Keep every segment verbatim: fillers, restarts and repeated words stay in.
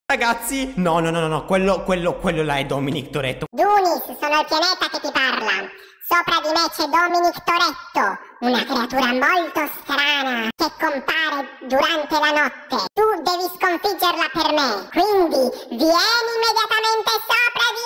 Ragazzi, no, no, no, no, no, quello, quello, quello là è Dominic Toretto. Dunis, sono il pianeta che ti parla. Sopra di me c'è Dominic Toretto, una creatura molto strana che compare durante la notte. Tu devi sconfiggerla per me, quindi vieni immediatamente sopra di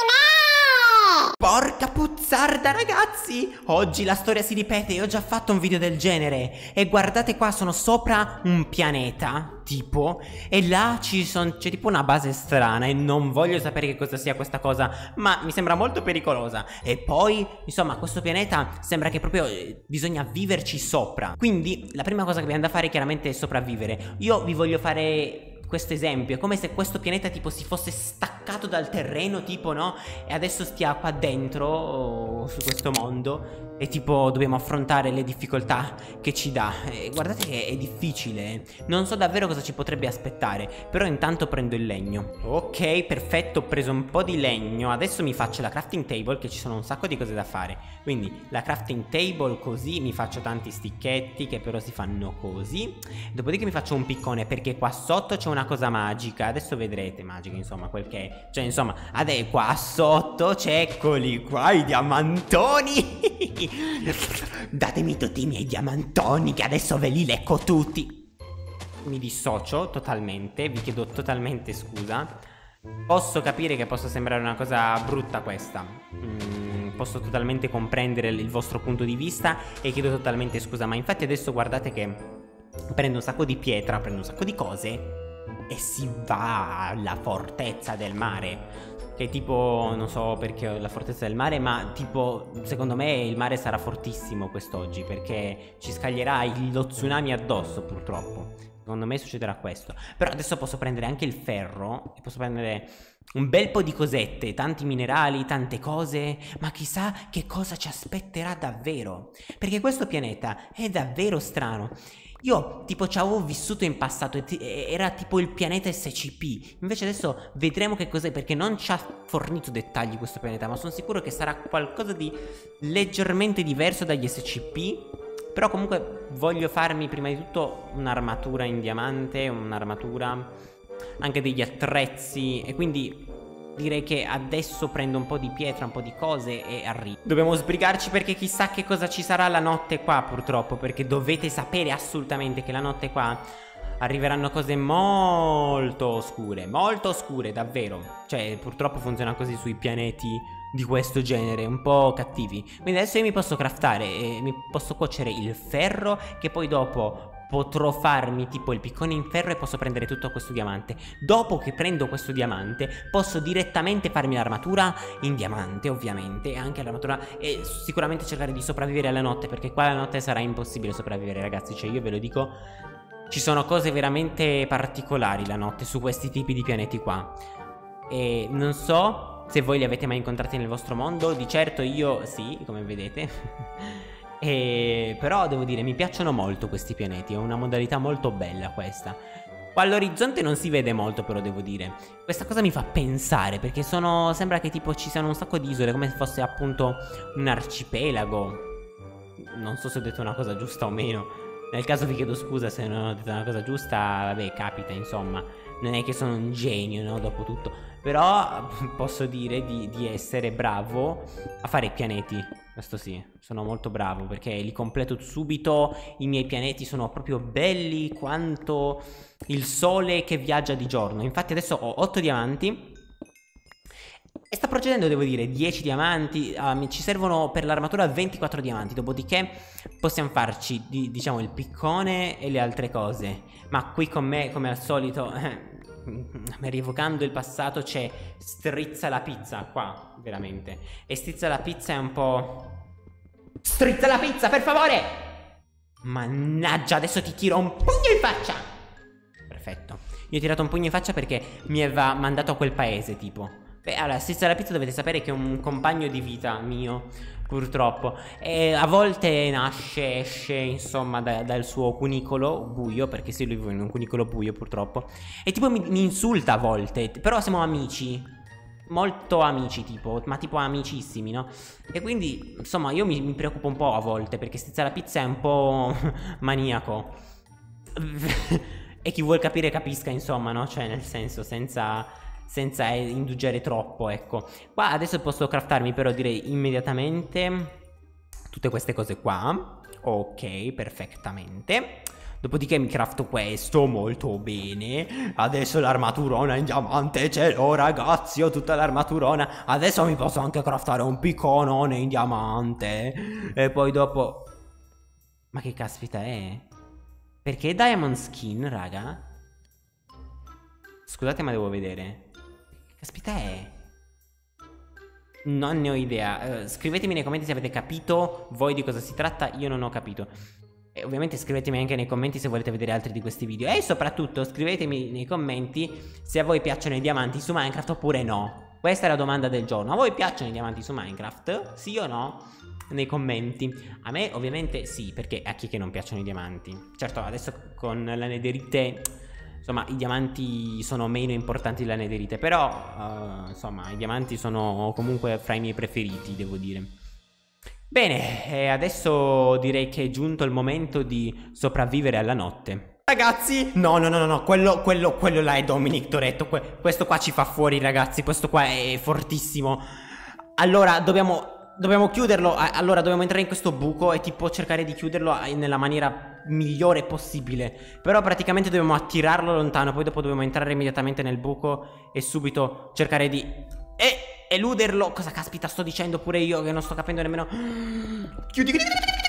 me! Porca puzzarda, ragazzi! Oggi la storia si ripete, io ho già fatto un video del genere. E guardate qua, sono sopra un pianeta, tipo, e là ci son, c'è tipo una base strana e non voglio sapere che cosa sia questa cosa, ma mi sembra molto pericolosa. E poi, insomma, questo pianeta sembra che proprio eh, bisogna viverci sopra. Quindi la prima cosa che abbiamo da fare chiaramente è sopravvivere. Io vi voglio fare questo esempio, è come se questo pianeta tipo si fosse staccato dal terreno, tipo, no? E adesso stia qua dentro, oh, su questo mondo, e tipo dobbiamo affrontare le difficoltà che ci dà. E guardate che è difficile, non so davvero cosa ci potrebbe aspettare, però intanto prendo il legno. Ok, perfetto, ho preso un po' di legno. Adesso mi faccio la crafting table, che ci sono un sacco di cose da fare. Quindi la crafting table, così mi faccio tanti sticchetti che però si fanno così. Dopodiché mi faccio un piccone, perché qua sotto c'è una cosa magica. Adesso vedrete, magica insomma, quel che è. Cioè insomma, adesso qua sotto c'è, eccoli qua, i diamantoni. Datemi tutti i miei diamantoni, che adesso ve li lecco tutti. Mi dissocio totalmente, vi chiedo totalmente scusa. Posso capire che possa sembrare una cosa brutta questa, mm, posso totalmente comprendere il vostro punto di vista e chiedo totalmente scusa. Ma infatti adesso guardate che prendo un sacco di pietra, prendo un sacco di cose e si va alla fortezza del mare. Che tipo, non so perché la fortezza del mare, ma tipo, secondo me il mare sarà fortissimo quest'oggi, perché ci scaglierà lo tsunami addosso, purtroppo. Secondo me succederà questo. Però adesso posso prendere anche il ferro e posso prendere un bel po' di cosette, tanti minerali, tante cose. Ma chissà che cosa ci aspetterà davvero, perché questo pianeta è davvero strano. Io tipo ci avevo vissuto in passato e era tipo il pianeta S C P. Invece adesso vedremo che cos'è, perché non ci ha fornito dettagli questo pianeta, ma sono sicuro che sarà qualcosa di leggermente diverso dagli S C P. Però comunque voglio farmi prima di tutto un'armatura in diamante, un'armatura, anche degli attrezzi, e quindi direi che adesso prendo un po' di pietra, un po' di cose e arrivo. Dobbiamo sbrigarci, perché chissà che cosa ci sarà la notte qua, purtroppo, perché dovete sapere assolutamente che la notte qua arriveranno cose molto oscure, molto oscure, davvero. Cioè, purtroppo funziona così sui pianeti di questo genere, un po' cattivi. Quindi adesso io mi posso craftare e mi posso cuocere il ferro, che poi dopo potrò farmi tipo il piccone in ferro e posso prendere tutto questo diamante. Dopo che prendo questo diamante posso direttamente farmi l'armatura in diamante, ovviamente, e anche l'armatura, e sicuramente cercare di sopravvivere alla notte, perché qua la notte sarà impossibile sopravvivere, ragazzi. Cioè io ve lo dico, ci sono cose veramente particolari la notte su questi tipi di pianeti qua. E non so se voi li avete mai incontrati nel vostro mondo. Di certo io sì, come vedete. E però devo dire, mi piacciono molto questi pianeti, è una modalità molto bella questa. Qua all'orizzonte non si vede molto, però devo dire, questa cosa mi fa pensare, perché sono, sembra che tipo ci siano un sacco di isole, come se fosse appunto un arcipelago. Non so se ho detto una cosa giusta o meno. Nel caso vi chiedo scusa se non ho detto una cosa giusta, vabbè, capita, insomma. Non è che sono un genio, no, dopo tutto. Però posso dire di, di essere bravo a fare i pianeti. Questo sì, sono molto bravo, perché li completo subito. I miei pianeti sono proprio belli quanto il sole che viaggia di giorno. Infatti adesso ho otto diamanti e sta procedendo, devo dire, dieci diamanti. um, Ci servono per l'armatura ventiquattro diamanti. Dopodiché possiamo farci, di, diciamo, il piccone e le altre cose. Ma qui con me, come al solito, rievocando il passato, c'è Strizza la pizza qua, veramente. E Strizza la pizza è un po'... Strizza la pizza, per favore! Mannaggia, adesso ti tiro un pugno in faccia! Perfetto. Io ho tirato un pugno in faccia perché mi aveva mandato a quel paese, tipo. Beh, allora, Strizza la pizza dovete sapere che è un compagno di vita mio, purtroppo. E a volte nasce, esce, insomma, da, dal suo cunicolo buio, perché sì, lui vive in un cunicolo buio, purtroppo. E tipo mi, mi insulta a volte, però siamo amici. Molto amici, tipo, ma tipo amicissimi, no? E quindi, insomma, io mi, mi preoccupo un po' a volte, perché Strizza la pizza è un po' maniaco. E chi vuol capire capisca, insomma, no? Cioè, nel senso, senza, senza indugiare troppo, ecco. Qua adesso posso craftarmi, però direi immediatamente tutte queste cose qua. Ok, perfettamente. Dopodiché mi crafto questo molto bene. Adesso l'armaturona in diamante ce l'ho, ragazzi. Ho tutta l'armaturona. Adesso mi posso anche craftare un picconone in diamante. E poi dopo... Ma che caspita è? Perché Diamond Skin, raga? Scusate, ma devo vedere. Che caspita è? Non ne ho idea. uh, Scrivetemi nei commenti se avete capito voi di cosa si tratta. Io non ho capito. E ovviamente scrivetemi anche nei commenti se volete vedere altri di questi video. E soprattutto scrivetemi nei commenti se a voi piacciono i diamanti su Minecraft oppure no. Questa è la domanda del giorno. A voi piacciono i diamanti su Minecraft? Sì o no? Nei commenti. A me ovviamente sì, perché a chi che non piacciono i diamanti? Certo, adesso con la netherite, insomma, i diamanti sono meno importanti della netherite. Però, uh, insomma, i diamanti sono comunque fra i miei preferiti, devo dire. Bene, e adesso direi che è giunto il momento di sopravvivere alla notte. Ragazzi, no, no, no, no, no, quello, quello, quello là è Dominic Toretto. que Questo qua ci fa fuori, ragazzi, questo qua è fortissimo. Allora, dobbiamo, dobbiamo chiuderlo, allora dobbiamo entrare in questo buco e tipo cercare di chiuderlo nella maniera migliore possibile. Però praticamente dobbiamo attirarlo lontano, poi dopo dobbiamo entrare immediatamente nel buco e subito cercare di... E... eluderlo. Cosa caspita sto dicendo pure io che non sto capendo nemmeno. Chiudi, chiudi,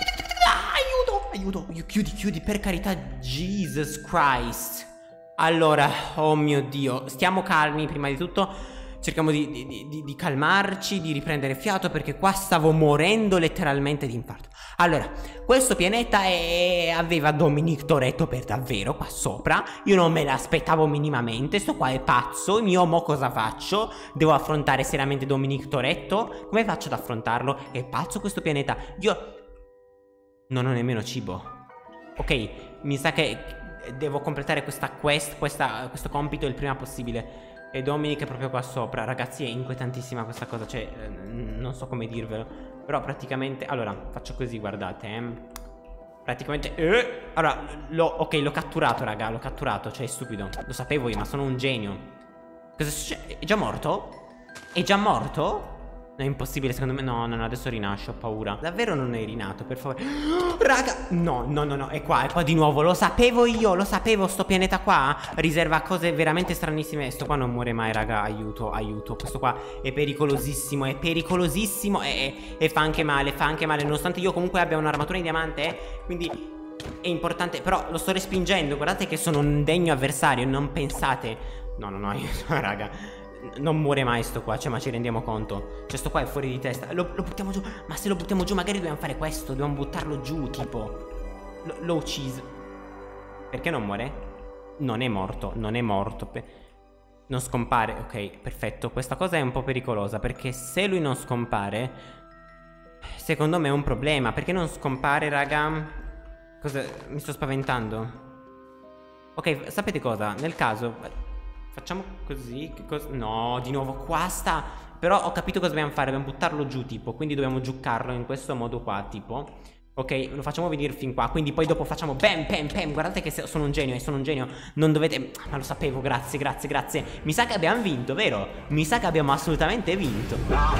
ah, aiuto, aiuto. Chiudi, chiudi, per carità. Jesus Christ. Allora, oh mio Dio, stiamo calmi prima di tutto. Cerchiamo di, di, di, di calmarci, di riprendere fiato, perché qua stavo morendo letteralmente di infarto. Allora, questo pianeta è... aveva Dominic Toretto per davvero qua sopra. Io non me l'aspettavo minimamente. Sto qua è pazzo. Io mo cosa faccio? Devo affrontare seriamente Dominic Toretto? Come faccio ad affrontarlo? È pazzo questo pianeta. Io non ho nemmeno cibo. Ok, mi sa che devo completare questa quest, questa, questo compito il prima possibile. E Dominic è proprio qua sopra. Ragazzi, è inquietantissima questa cosa. Cioè, non so come dirvelo. Però praticamente... Allora, faccio così, guardate eh. Praticamente eh, Allora, lo, ok, l'ho catturato, raga. L'ho catturato, cioè è stupido. Lo sapevo io, ma sono un genio. Cosa succede? È già morto? È già morto? No, è impossibile secondo me. No, no, no, adesso rinasce, ho paura. Davvero non è rinato, per favore. Raga, no, no, no, no, è qua, è qua di nuovo. Lo sapevo io, lo sapevo. Sto pianeta qua riserva cose veramente stranissime. Sto qua non muore mai, raga, aiuto, aiuto. Questo qua è pericolosissimo, è pericolosissimo. E, e fa anche male, fa anche male. Nonostante io comunque abbia un'armatura in diamante, eh, quindi è importante. Però lo sto respingendo, guardate che sono un degno avversario. Non pensate. No, no, no, aiuto, raga. Non muore mai sto qua, cioè, ma ci rendiamo conto. Cioè, sto qua è fuori di testa. Lo, lo buttiamo giù. Ma se lo buttiamo giù magari dobbiamo fare questo. Dobbiamo buttarlo giù, tipo. L'ho ucciso. Perché non muore? Non è morto, non è morto. Non scompare, ok, perfetto. Questa cosa è un po' pericolosa, perché se lui non scompare, secondo me è un problema. Perché non scompare, raga? Cosa? Mi sto spaventando. Ok, sapete cosa? Nel caso... facciamo così, che cosa? No, di nuovo qua sta. Però ho capito cosa dobbiamo fare. Dobbiamo buttarlo giù, tipo. Quindi dobbiamo giuccarlo in questo modo qua, tipo. Ok, lo facciamo venire fin qua. Quindi poi dopo facciamo bam, bam, bam. Guardate che sono un genio, eh, sono un genio. Non dovete... Ma lo sapevo, grazie, grazie, grazie. Mi sa che abbiamo vinto, vero? Mi sa che abbiamo assolutamente vinto.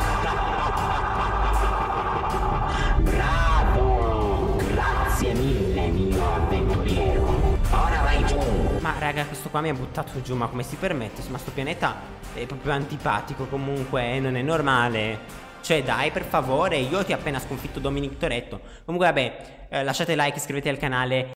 Bravo! Grazie mille, mio avventuriero. Ora vai giù. Ma raga, questo qua mi ha buttato giù. Ma come si permette? Ma sto pianeta è proprio antipatico comunque, eh, non è normale. Cioè dai, per favore, io ti ho appena sconfitto Dominic Toretto. Comunque vabbè, eh, lasciate like, iscrivetevi al canale.